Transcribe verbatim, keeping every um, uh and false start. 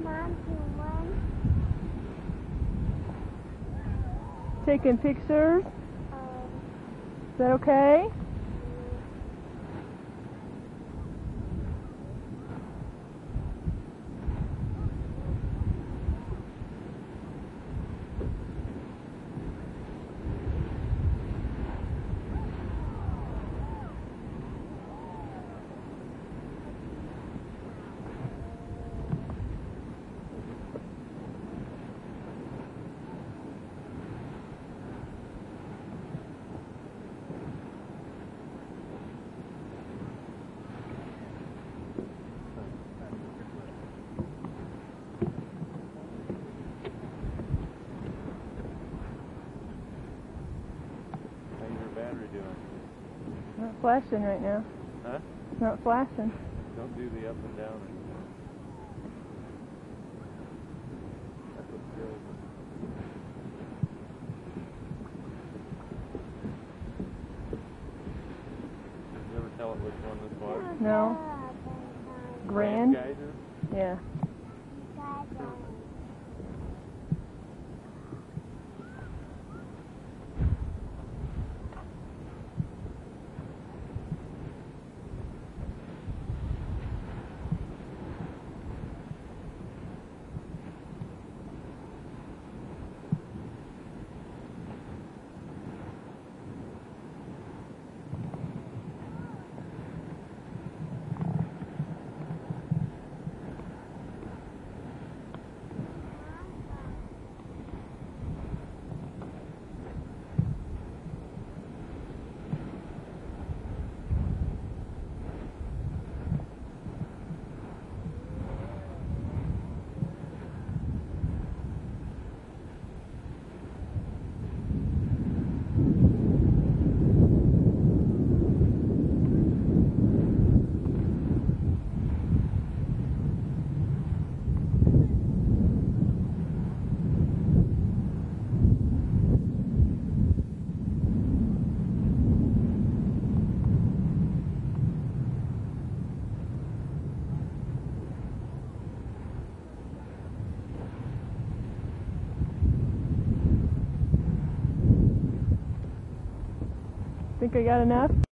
Mom, do you want? Taking pictures? Um, Is that okay? Battery doing? Not flashing right now. Huh? It's not flashing. Don't do the up and down anymore. That's what's good. Did you ever tell it which one this was? No. Grand? Geyser? Yeah. Think I got enough?